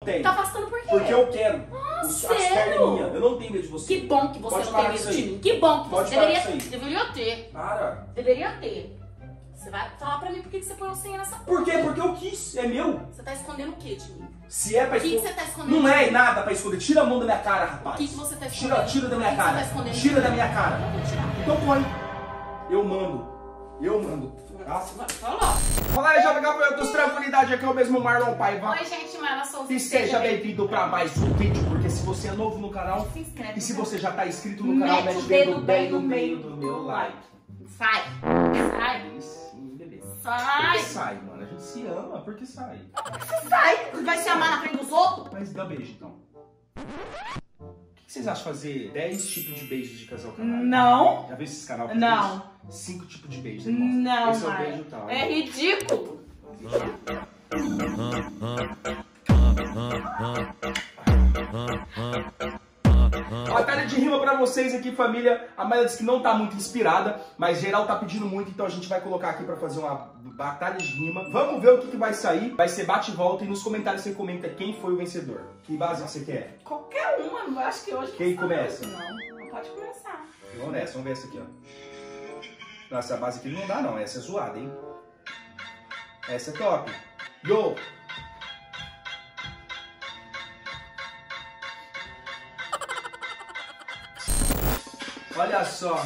Tenho. Tá afastando por quê? Porque eu quero. As pernas minhas. Eu não tenho medo de você. Que bom que você Pode não parar tem medo com isso de aí. mim. Que bom que Pode você parar com isso aí. deveria ter. Para. Deveria ter. Você vai falar pra mim por que você põe o senha nessa Por quê? Porque eu quis. É meu. Você tá escondendo o que de mim? Se é pra O que esconder. você tá escondendo? Não é nada pra esconder. Tira a mão da minha cara, rapaz. O que você tá escondendo? Tira da minha O que cara. você tá escondendo? Tira da minha cara. Eu vou tirar. Então põe. Eu mando. Eu mando. Tá? Fala. Fala aí, JK Produtos, tranquilidade, aqui é o mesmo Marlon Paiva. Oi, gente, Marla Souza. E seja bem-vindo pra mais um vídeo, porque se você é novo no canal, Se inscreve. e se você já tá inscrito no canal, Mete mete o o dedo dedo bem bem no meio do meu like. Sai. Sai. Aí sim, bebê. Por Sai. que sai, mano? A gente se ama, por que sai? Sai. Vai se amar na frente dos outros? Mas dá beijo, então. O que vocês acham de fazer 10 tipos de beijos de casal canal? Não. Já viu esses canal fazer Não. isso? 5 tipos de beijos. Não, esse é o Marla. beijo tal. É ridículo. Batalha de rima pra vocês aqui, família. A Mayla disse que não tá muito inspirada, mas geral tá pedindo muito, então a gente vai colocar aqui pra fazer uma batalha de rima. Vamos ver o que vai sair. Vai ser bate e volta e nos comentários você comenta quem foi o vencedor. Que base você quer? Qualquer uma, eu acho que hoje... Quem começa? Não pode começar. Vamos nessa, vamos ver essa aqui, ó. Nossa, essa base aqui não dá não, essa é zoada, hein? Essa é top. Yo! Olha só.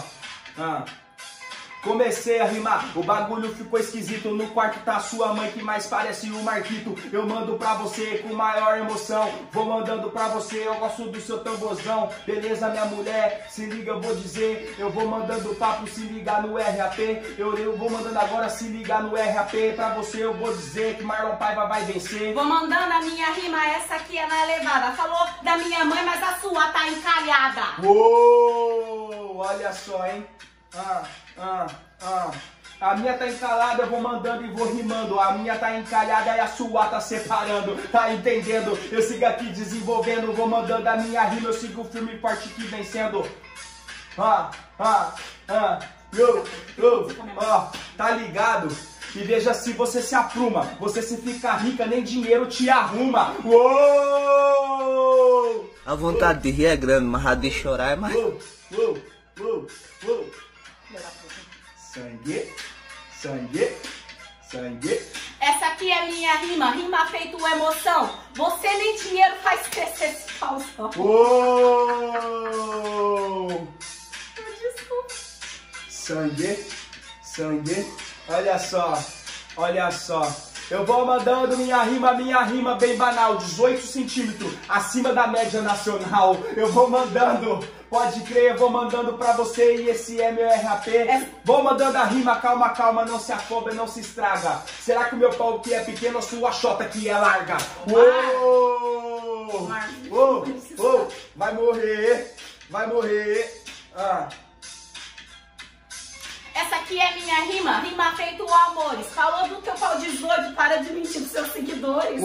Comecei a rimar, o bagulho ficou esquisito. No quarto tá sua mãe que mais parece o Marquito. Eu mando pra você com maior emoção. Vou mandando pra você, eu gosto do seu tamborzão. Beleza, minha mulher, se liga, eu vou dizer. Eu vou mandando papo, se ligar no RAP. Eu vou mandando agora, se ligar no RAP. Pra você eu vou dizer que Marlon Paiva vai vencer. Vou mandando a minha rima, essa aqui é na elevada. Falou da minha mãe, mas a sua tá encalhada. Uou, olha só, hein? A minha tá encalada, eu vou mandando e vou rimando. A minha tá encalhada e a sua tá separando. Tá entendendo? Eu sigo aqui desenvolvendo. Vou mandando a minha rima, eu sigo firme e forte que vencendo. Tá ligado? E veja se você se apruma. Você se fica rica, nem dinheiro te arruma. Uou! A vontade de rir é grande, mas a de chorar é mais... Uou! Sangue, sangue, sangue. Essa aqui é minha rima, rima feito emoção. Você nem dinheiro faz crescer esse calção. Uou! Desculpa. Sangue, sangue. Olha só, olha só. Eu vou mandando minha rima bem banal, 18 centímetros acima da média nacional. Eu vou mandando, pode crer, eu vou mandando pra você e esse é meu RAP. Vou mandando a rima, calma, calma, não se afoba, não se estraga. Será que o meu pau que é pequeno ou sua chota que é larga? Uou! Uou! Uou! Vai morrer, vai morrer. Essa aqui é minha rima, rima feito amores. Falou do teu pau de doido, para de mentir pros seus seguidores.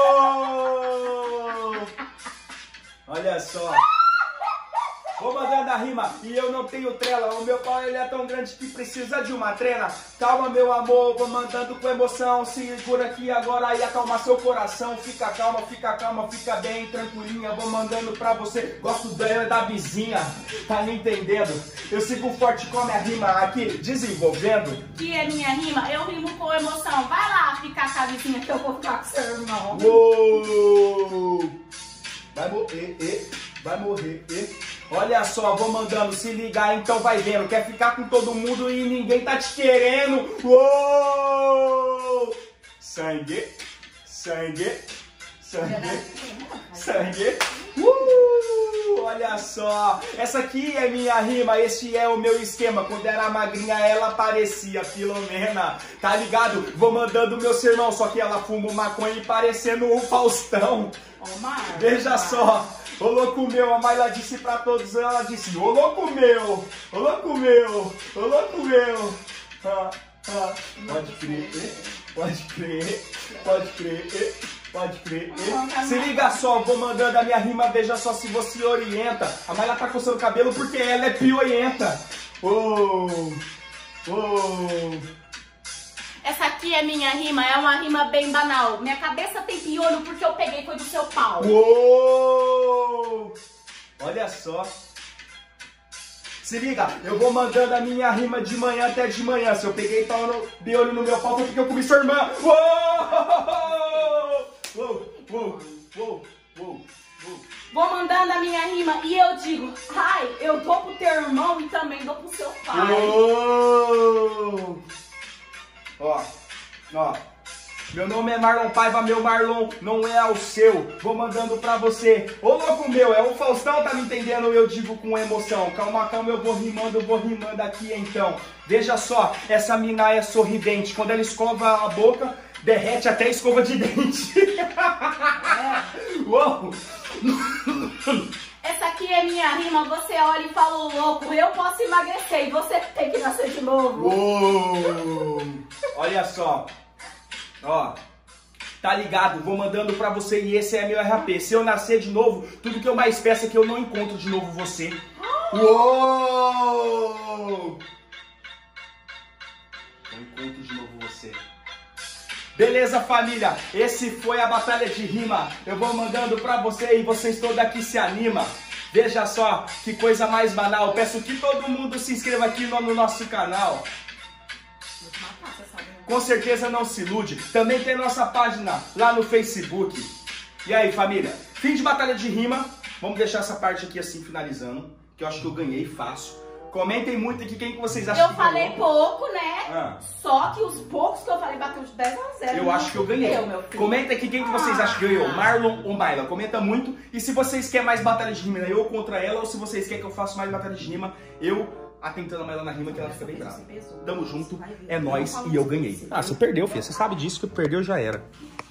Uou! Olha só. Vou mandando a rima e eu não tenho trela. O meu pau ele é tão grande que precisa de uma trena. Calma, meu amor, vou mandando com emoção. Segura aqui agora e acalma seu coração. Fica calma, fica bem tranquilinha. Vou mandando pra você. Gosto dela da vizinha, tá me entendendo? Eu sigo forte com a minha rima aqui, desenvolvendo. Que é minha rima, eu rimo com emoção. Vai lá ficar com a vizinha que eu vou ficar com seu irmão. Uou! Vai morrer, vai morrer. Olha só, vou mandando, se ligar, então vai vendo. Quer ficar com todo mundo e ninguém tá te querendo. Uou! Sangue, sangue, sangue, sangue. Olha só, essa aqui é minha rima, este é o meu esquema. Quando era magrinha ela parecia Filomena, tá ligado? Vou mandando meu sermão, só que ela fuma maconha e parecendo um Faustão. Veja só. Ô louco meu, a Mayla disse pra todos, ela disse, ô louco meu, ô louco meu, ô louco meu. Pode crer, pode crer, pode crer, pode crer. Se liga só, vou mandando a minha rima, veja só se você orienta. A Mayla tá coçando o cabelo porque ela é pioienta. Essa aqui é minha rima, é uma rima bem banal. Minha cabeça tem piolho porque eu peguei foi do seu pau. Uou! Olha só. Se liga, eu vou mandando a minha rima de manhã até de manhã. Se eu peguei pau de olho no meu pau, foi porque eu comi sua irmã. Uou! Uou! Uou! Uou! Uou! Vou mandando a minha rima e eu digo, ai, eu dou pro teu irmão e também dou pro seu pai. Uou! Ó, ó. Meu nome é Marlon Paiva, meu Marlon não é o seu. Vou mandando pra você. Ô louco meu, é o Faustão, tá me entendendo? Eu digo com emoção. Calma, calma, eu vou rimando aqui então. Veja só, essa mina é sorridente. Quando ela escova a boca, derrete até a escova de dente. Uou! Essa aqui é minha rima, você olha e fala, louco, eu posso emagrecer e você tem que nascer de novo. Uou! Olha só. Ó, tá ligado? Vou mandando pra você e esse é meu RAP. Se eu nascer de novo, tudo que eu mais peço é que eu não encontro de novo você. Uou! Não encontro de novo você. Beleza, família? Esse foi a batalha de rima. Eu vou mandando pra você e vocês todos aqui se animam. Veja só que coisa mais banal. Peço que todo mundo se inscreva aqui no nosso canal. Com certeza não se ilude. Também tem nossa página lá no Facebook. E aí, família? Fim de batalha de rima. Vamos deixar essa parte aqui assim finalizando. Que eu acho que eu ganhei fácil. Comentem muito aqui quem que vocês acham que ganhou. Eu falei pouco, né? Só que os poucos que eu falei bateu de 10 a 0. Eu acho que eu ganhei. Comenta aqui quem que vocês acham que ganhou. Marlon ou Maila. Comenta muito. E se vocês querem mais batalha de rima, eu contra ela. Ou se vocês querem que eu faça mais batalha de rima, eu atentando a Maila na rima que ela fica bem brava. Tamo junto, é nóis e eu ganhei. Ah, você perdeu, filha. Você sabe disso, que perdeu já era.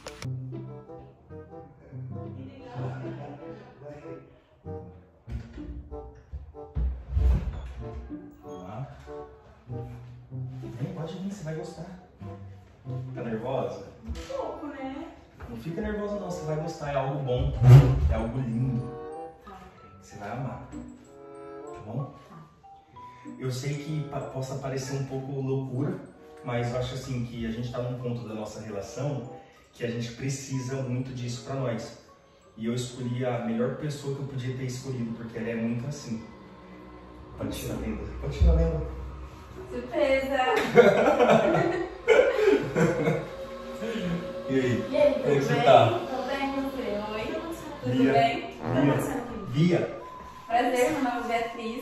Pode vir, você vai gostar. Fica nervosa? Um pouco, né? Não fica nervosa não, você vai gostar. É algo bom, é algo lindo. Você vai amar. Tá bom? Eu sei que possa parecer um pouco loucura, mas eu acho assim que a gente tá num ponto da nossa relação que a gente precisa muito disso pra nós. E eu escolhi a melhor pessoa que eu podia ter escolhido, porque ela é muito assim. Pode tirar a lenda. Pode tirar a lenda. Surpresa! E aí? E aí, tudo Como é que você bem? tá? Tudo bem, você? Oi? Tudo Bia. bem? Bia. Prazer, meu nome é Beatriz.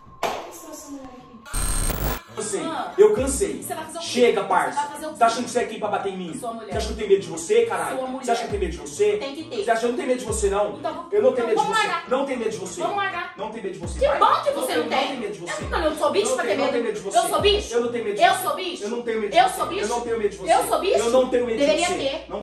Cansei. Eu cansei. Você vai fazer o quê? Chega, parça. Você vai fazer o quê? Tá achando que você é aqui pra bater em mim? Eu sou a mulher. Você acha que eu tenho medo de você, caralho? Sou a mulher. Você acha que eu tenho medo de você? Tem que ter. Você acha que eu não tenho medo de você, não? Então, eu não tenho medo de vamos você. largar. Não tenho medo de você. Vamos largar. Não tenho medo de você. Que Vai. bom que você não Não tem. tenho medo de você. Eu sou bicho pra ter Não medo. tenho medo de você. Eu sou bicho? Eu não tenho medo de Eu você. sou bicho? Eu não tenho medo de Eu você. sou bicho? Eu não tenho medo de você. Eu sou bicho? Eu não tenho medo de você. Deveria ter. Não